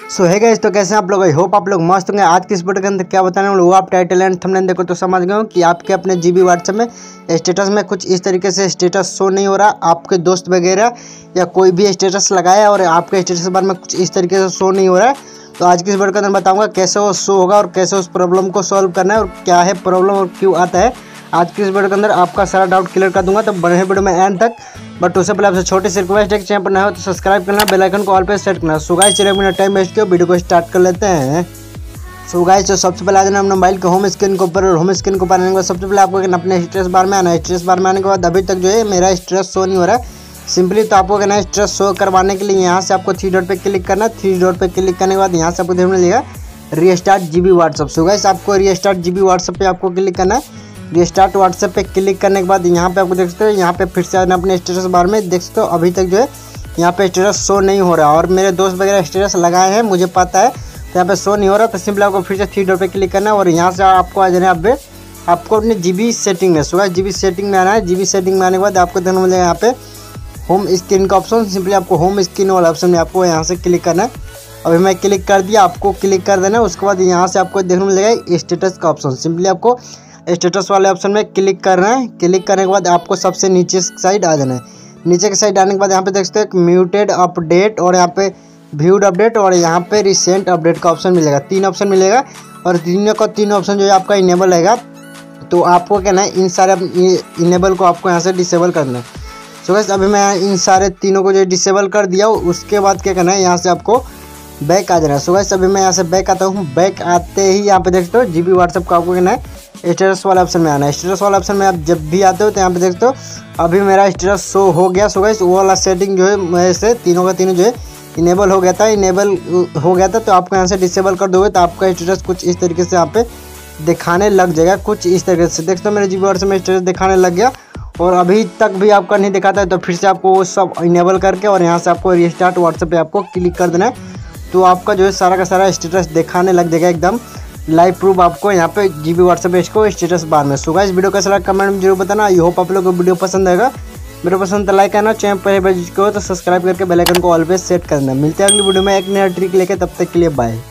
सो है गाइस, तो कैसे हैं आप लोग। आई होप आप लोग मस्त होंगे। आज की इस वीडियो के अंदर क्या बताने वाला हूं, वो आप टाइटल एंड थंबनेल देखो तो समझ गए हो कि आपके अपने जीबी व्हाट्सएप में स्टेटस में कुछ इस तरीके से स्टेटस शो नहीं हो रहा। आपके दोस्त वगैरह या कोई भी स्टेटस लगाया और आपके स्टेटस के बारे में कुछ इस तरीके से शो नहीं हो रहा है। तो आज की इस वीडियो के अंदर बताऊँगा कैसे वो शो होगा और कैसे उस प्रॉब्लम को सॉल्व करना है और क्या है प्रॉब्लम और क्यों आता है। आज की इस वीडियो के अंदर आपका सारा डाउट क्लियर कर दूंगा, तो बने वीडियो में एंड तक। बट उससे पहले आपसे छोटी सी रिक्वेस्ट है कि चैनल पर नया हो तो सब्सक्राइब करना, बेल आइकन को ऑल पे सेट करना। सो गाइस चलिए बिना टाइम वेस्ट किए वीडियो को स्टार्ट कर लेते हैं। सो गाइस तो सबसे पहले आ जाना अपने मोबाइल के होम स्क्रीन के ऊपर, और होम स्क्रीन को आने के बाद सबसे पहले आपको अपने स्टेटस बार में आना है। स्टेटस बार में आने के बाद अभी तक जो है मेरा स्टेटस शो नहीं हो रहा है। सिंपली तो आपको कहना है स्टेटस शो करवाने के लिए यहाँ से आपको 3 डॉट पे क्लिक करना है। 3 डॉट पे क्लिक करने के बाद यहाँ से आपको देखने मिलेगा restart GB WhatsApp. So guys आपको रीस्टार्ट जीबी व्हाट्सएप पे आपको क्लिक करना है। रीस्टार्ट व्हाट्सएप पे क्लिक करने के बाद यहाँ पे आपको देख सकते हो, यहाँ पे फिर से आना अपने स्टेटस बार में। देख सकते हो अभी तक जो है यहाँ पे स्टेटस शो नहीं हो रहा, और मेरे दोस्त वगैरह स्टेटस लगाए हैं मुझे पता है, तो यहाँ पे शो नहीं हो रहा। तो सिंपली आपको फिर से 3 डॉट पे क्लिक करना है और यहाँ से आपको आ जाना है आपको अपने जीबी सेटिंग में। सो जीबी सेटिंग में आना है। जीबी सेटिंग में आने के बाद आपको देखने मिलेगा यहाँ पे होम स्क्रीन का ऑप्शन। सिंपली आपको होम स्क्रीन वाला ऑप्शन में आपको यहाँ से क्लिक करना है। अभी मैं क्लिक कर दिया, आपको क्लिक कर देना है। उसके बाद यहाँ से आपको देखने मिलेगा स्टेटस का ऑप्शन। सिंपली आपको स्टेटस वाले ऑप्शन में क्लिक करना है। क्लिक करने के बाद आपको सबसे नीचे साइड आ जाना है। नीचे की साइड आने के बाद यहाँ पे देख सकते हो म्यूटेड अपडेट और यहाँ पे व्यूड अपडेट और यहाँ पे रिसेंट अपडेट का ऑप्शन मिलेगा। 3 ऑप्शन मिलेगा और तीनों ऑप्शन जो है आपका इनेबल रहेगा। तो आपको कहना है इन सारे इनेबल को आपको यहाँ से डिसेबल करना है। सो गाइस अभी मैं इन सारे तीनों को जो डिसेबल कर दिया, उसके बाद क्या करना है, यहाँ से आपको बैक आ जाना है। सो गाइस अभी मैं यहाँ से बैक आता हूँ। बैक आते ही यहाँ पे देखते हो जीबी व्हाट्सएप को आपको कहना है स्टेटस वाला ऑप्शन में आना है। स्टेटस वाला ऑप्शन में आप जब भी आते हो तो यहाँ पे देखते हो अभी मेरा स्टेटस शो हो गया। सो गाइस वो वाला सेटिंग जो है मेरे से तीनों का तीनों जो है इनेबल हो गया था। इनेबल हो गया था तो आपको यहाँ से डिसेबल कर दोगे तो आपका स्टेटस कुछ इस तरीके से यहाँ पे दिखाने लग जाएगा। कुछ इस तरीके से देखते हो मेरे जीबी व्हाट्सएप में स्टेटस दिखाने लग गया, और अभी तक भी आपका नहीं दिखाता है तो फिर से आपको वो सब इनेबल करके और यहाँ से आपको रीस्टार्ट व्हाट्सएप पे आपको क्लिक कर देना है। तो आपका जो है सारा का सारा स्टेटस दिखाने लग जाएगा, एकदम लाइव प्रूफ आपको यहाँ पे जीबी व्हाट्सएप पे इसको स्टेटस बार में। सो गाइस वीडियो कैसा लगा कमेंट में जरूर बताना। आई होप आप लोगों को वीडियो पसंद आएगा। वीडियो पसंद तो लाइक करना, चैनल पर हो तो सब्सक्राइब करके बेल आइकन को ऑल पे सेट करना। मिलते हैं अगली वीडियो में एक नया ट्रिक लेके, तब तक के लिए बाय।